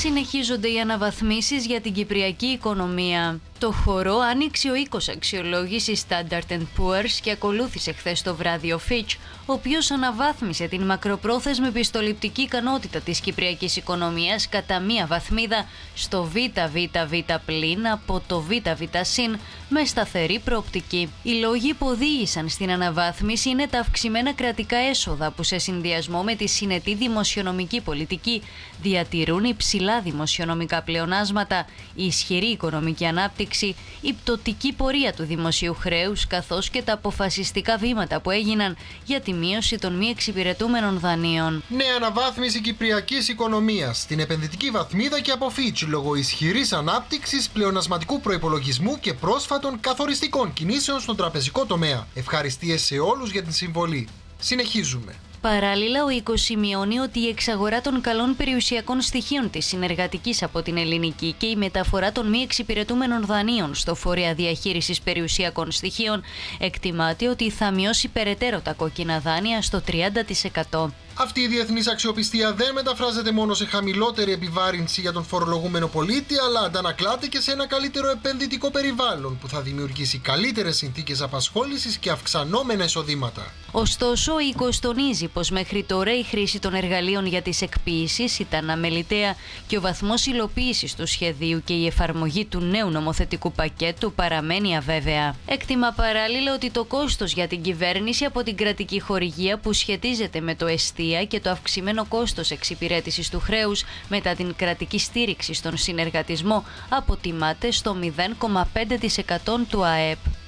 Συνεχίζονται οι αναβαθμίσεις για την κυπριακή οικονομία. Το χορό άνοιξε ο οίκος αξιολόγησης Standard & Poor's και ακολούθησε χθες το βράδυ ο Fitch, ο οποίος αναβάθμισε την μακροπρόθεσμη πιστοληπτική ικανότητα της κυπριακής οικονομίας κατά μία βαθμίδα στο ΒΒΒ+ από το ΒΒ- με σταθερή προοπτική. Οι λόγοι που οδήγησαν στην αναβάθμιση είναι τα αυξημένα κρατικά έσοδα που σε συνδυασμό με τη συνετή δημοσιονομική πολιτική διατηρούν υψηλά δημοσιονομικά πλεονάσματα, η ισχυρή οικονομική ανάπτυξη, η πτωτική πορεία του δημοσίου χρέους καθώς και τα αποφασιστικά βήματα που έγιναν για τη μείωση των μη εξυπηρετούμενων δανείων. Νέα αναβάθμιση κυπριακής οικονομίας στην επενδυτική βαθμίδα και από Fitch λόγω ισχυρής ανάπτυξης, πλεονασματικού προϋπολογισμού και πρόσφατων καθοριστικών κινήσεων στον τραπεζικό τομέα. Ευχαριστίες σε όλους για την συμβολή. Συνεχίζουμε. Παράλληλα, ο οίκος σημειώνει ότι η εξαγορά των καλών περιουσιακών στοιχείων της συνεργατικής από την ελληνική και η μεταφορά των μη εξυπηρετούμενων δανείων στο φορέα διαχείρισης περιουσιακών στοιχείων εκτιμάται ότι θα μειώσει περαιτέρω τα κόκκινα δάνεια στο 30%. Αυτή η διεθνής αξιοπιστία δεν μεταφράζεται μόνο σε χαμηλότερη επιβάρυνση για τον φορολογούμενο πολίτη, αλλά αντανακλάται και σε ένα καλύτερο επενδυτικό περιβάλλον που θα δημιουργήσει καλύτερες συνθήκες απασχόλησης και αυξανόμενα εισοδήματα. Ωστόσο, ο οίκος τονίζει πως μέχρι τώρα η χρήση των εργαλείων για τις εκποίησεις ήταν αμεληταία και ο βαθμός υλοποίησης του σχεδίου και η εφαρμογή του νέου νομοθετικού πακέτου παραμένει αβέβαια. Εκτιμά παράλληλα ότι το κόστος για την κυβέρνηση από την κρατική χορηγία που σχετίζεται με το εστία και το αυξημένο κόστος εξυπηρέτησης του χρέους μετά την κρατική στήριξη στον συνεργατισμό αποτιμάται στο 0,5% του ΑΕΠ.